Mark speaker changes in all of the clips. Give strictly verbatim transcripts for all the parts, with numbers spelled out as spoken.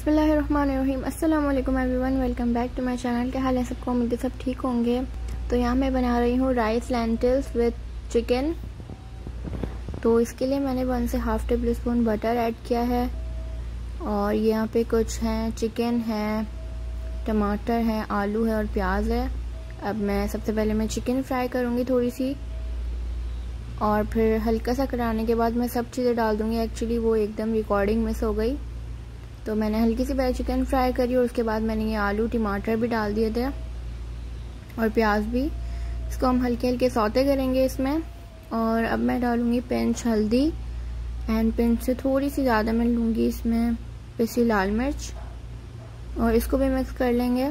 Speaker 1: बिस्मिल्लाहिर्रहमानिर्रहीम। अस्सलाम वालेकुम everyone, welcome back to my channel. क्या हाल है सबको? उम्मीद है सब ठीक होंगे। तो यहाँ मैं बना रही हूँ राइस लेंटिल्स विद चिकन। तो इसके लिए मैंने वन से half tablespoon butter add किया है और यहाँ पे कुछ हैं, चिकन है, टमाटर है, आलू है और प्याज है। अब मैं सबसे पहले मैं चिकन फ्राई करूँगी थोड़ी सी और फिर हल्का सा कराने के बाद मैं सब चीज़ें डाल दूँगी। एक्चुअली वो एकदम रिकॉर्डिंग मिस हो गई, तो मैंने हल्की सी पहले चिकन फ्राई करी और उसके बाद मैंने ये आलू टमाटर भी डाल दिए थे और प्याज भी। इसको हम हल्के हल्के सौते करेंगे इसमें। और अब मैं डालूँगी पिंच हल्दी एंड पिंच से थोड़ी सी ज़्यादा मैं लूँगी इसमें पिसी लाल मिर्च और इसको भी मिक्स कर लेंगे।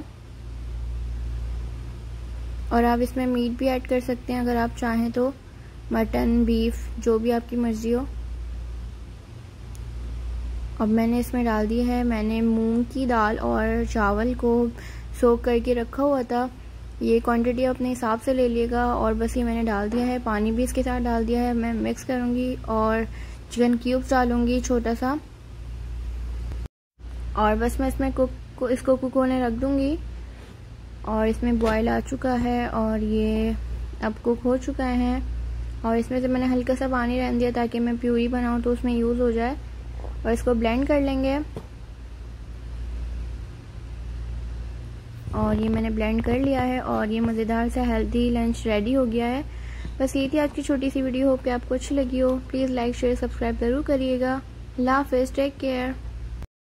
Speaker 1: और आप इसमें मीट भी ऐड कर सकते हैं अगर आप चाहें तो, मटन, बीफ, जो भी आपकी मर्ज़ी हो। अब मैंने इसमें डाल दिया है, मैंने मूंग की दाल और चावल को सोक करके रखा हुआ था। ये क्वांटिटी अपने हिसाब से ले लिएगा और बस ये मैंने डाल दिया है। पानी भी इसके साथ डाल दिया है। मैं मिक्स करूँगी और चिकन क्यूब्स डालूँगी छोटा सा और बस मैं इसमें कुक को इसको कुक होने रख दूँगी। और इसमें बॉयल आ चुका है और ये अब कुक हो चुका है। और इसमें से मैंने हल्का सा पानी रहने दिया ताकि मैं प्यूरी बनाऊँ तो उसमें यूज़ हो जाए। और इसको ब्लेंड कर लेंगे और ये मैंने ब्लेंड कर लिया है और ये मज़ेदार सा हेल्दी लंच रेडी हो गया है। बस ये थी आज की छोटी सी वीडियो। होप कि आपको अच्छी लगी हो। प्लीज़ लाइक शेयर सब्सक्राइब ज़रूर करिएगा। अल्लाह हाफ़िज़, टेक केयर।